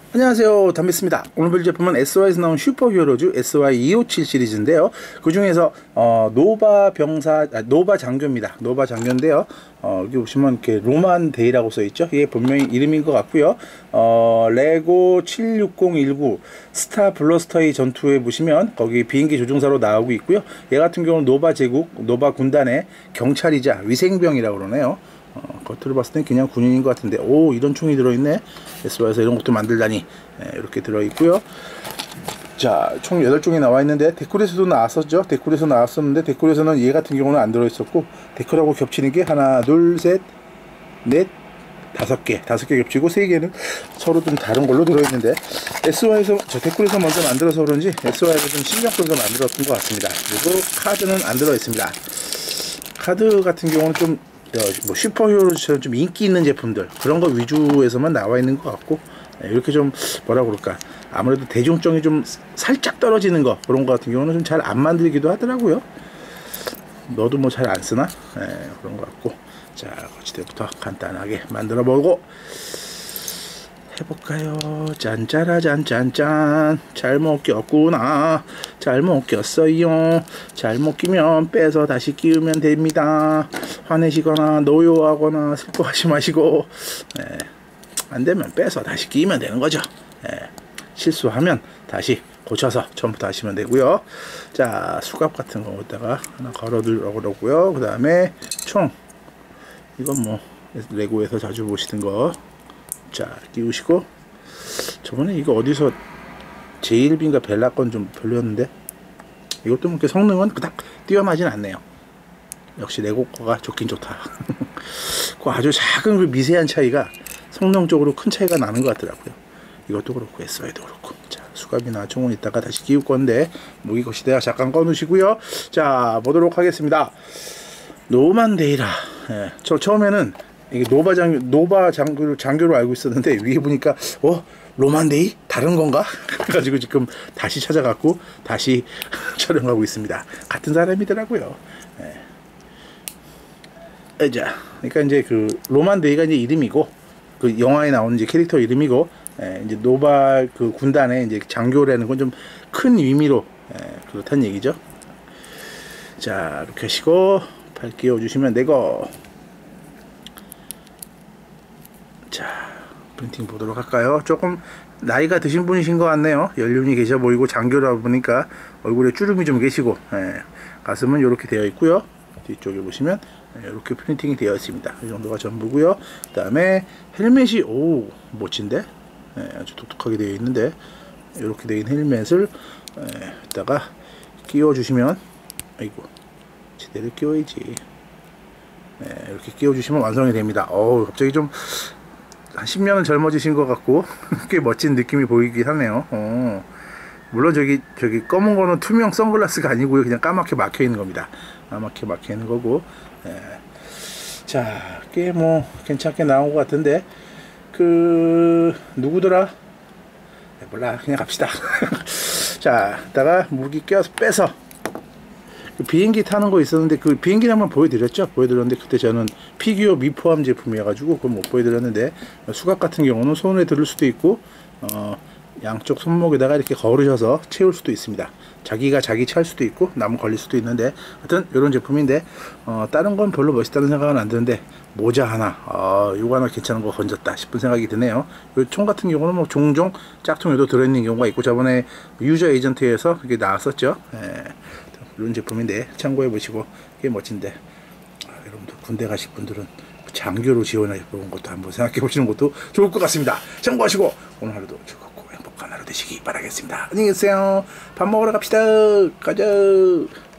안녕하세요, 담비스입니다. 오늘 볼 제품은 SY에서 나온 슈퍼히어로즈 SY257 시리즈인데요. 그 중에서 노바 장교입니다. 노바 장교인데요. 여기 보시면 이렇게 로만 데이라고 써있죠. 이게 분명히 이름인 것 같고요. 레고 76019 스타 블러스터의 전투에 보시면 거기 비행기 조종사로 나오고 있고요. 얘 같은 경우는 노바 제국, 노바 군단의 경찰이자 위생병이라고 그러네요. 겉으로 봤을 땐 그냥 군인인 것 같은데, 오, 이런 총이 들어있네. SY에서 이런 것도 만들다니. 이렇게 들어있고요. 자, 총 8종이 나와 있는데, 데콜에서도 나왔었죠. 데콜에서 나왔었는데, 데콜에서는 얘 같은 경우는 안 들어있었고, 데콜하고 겹치는 게 하나, 둘, 셋, 넷, 5개 겹치고 3개는 서로 좀 다른 걸로 들어있는데, SY에서, 데콜에서 먼저 만들어서 그런지 SY에서 좀 신경 써서 만들었던 것 같습니다. 그리고 카드는 안 들어있습니다. 카드 같은 경우는 좀 뭐 슈퍼히어로처럼 좀 인기 있는 제품들 그런 거 위주에서만 나와 있는 것 같고, 이렇게 좀 뭐라 그럴까, 아무래도 대중성이 좀 살짝 떨어지는 거, 그런 거 같은 경우는 좀 잘 안 만들기도 하더라고요. 너도 뭐 잘 안 쓰나? 그런 거 같고, 자, 거치대부터 간단하게 만들어 보고 해볼까요? 짠짜라 짠짠짠. 잘못 꼈구나. 잘못 꼈어요. 잘못 끼면 빼서 다시 끼우면 됩니다. 화내시거나 노여하거나 슬퍼하지 마시고, 안되면 빼서 다시 끼우면 되는 거죠. 실수하면 다시 고쳐서 처음부터 하시면 되고요. 자, 수갑 같은 거에다가 하나 걸어두려고 그러고요. 그 다음에 총, 이건 뭐 레고에서 자주 보시던 거, 자, 끼우시고, 저번에 이거 어디서 제일빈가 벨라 건 좀 별로였는데, 이것도 뭐 성능은 그닥 뛰어나진 않네요. 역시 레고 거가 좋긴 좋다. 그 아주 작은 그 미세한 차이가 성능적으로 큰 차이가 나는 것 같더라고요. 이것도 그렇고 SY도 그렇고. 자, 수갑이나 총은 이따가 다시 끼울 건데, 무기 거시대가 잠깐 꺼놓으시고요. 자, 보도록 하겠습니다. 노만데이라. 저 처음에는 이게 노바 장교로 알고 있었는데, 위에 보니까 로만데이? 다른 건가? 그래가지고 지금 다시 찾아갖고 다시 촬영하고 있습니다. 같은 사람이더라고요. 자, 그러니까 이제 그 로만데이가 이제 이름이고, 그 영화에 나오는 이제 캐릭터 이름이고, 이제 노바 그 군단의 이제 장교라는 건 좀 큰 의미로 그렇다는 얘기죠. 자, 이렇게 하시고 팔 끼워주시면 되고, 자, 프린팅 보도록 할까요? 조금 나이가 드신 분이신 것 같네요. 연륜이 계셔 보이고, 장교라 보니까 얼굴에 주름이 좀 계시고, 가슴은 이렇게 되어 있고요. 뒤쪽에 보시면 이렇게 프린팅이 되어 있습니다. 이 정도가 전부고요. 그 다음에 헬멧이, 오, 멋진데? 아주 독특하게 되어 있는데, 이렇게 되어 있는 헬멧을 이따가 끼워 주시면, 아이고, 제대로 끼워야지. 이렇게 끼워 주시면 완성이 됩니다. 갑자기 좀 한 10년은 젊어지신 것 같고 꽤 멋진 느낌이 보이긴 하네요. 물론 저기 검은 거는 투명 선글라스가 아니고요, 그냥 까맣게 막혀 있는 겁니다. 까맣게 막혀 있는 거고. 자, 꽤 뭐 괜찮게 나온 것 같은데, 그 누구더라? 몰라, 그냥 갑시다. 자, 이따가 무기 껴서 빼서 비행기 타는 거 있었는데, 그 비행기를 한번 보여드렸는데 그때 저는 피규어 미포함 제품이어가지고 그건 못 보여드렸는데, 수갑 같은 경우는 손에 들을 수도 있고, 양쪽 손목에다가 이렇게 걸으셔서 채울 수도 있습니다. 자기가 자기 찰 수도 있고 남 걸릴 수도 있는데, 하여튼 이런 제품인데, 다른 건 별로 멋있다는 생각은 안 드는데, 모자 하나, 이거 하나 괜찮은 거 건졌다 싶은 생각이 드네요. 이 총 같은 경우는 뭐 종종 짝퉁에도 들어있는 경우가 있고, 저번에 유저 에이전트에서 그게 나왔었죠. 이런 제품인데 참고해 보시고, 꽤 멋진데, 여러분들 군대 가실 분들은 장교로 지원해 보는 것도 한번 생각해 보시는 것도 좋을 것 같습니다. 참고하시고 오늘 하루도 즐겁고 행복한 하루 되시기 바라겠습니다. 안녕히 계세요. 밥 먹으러 갑시다. 가자.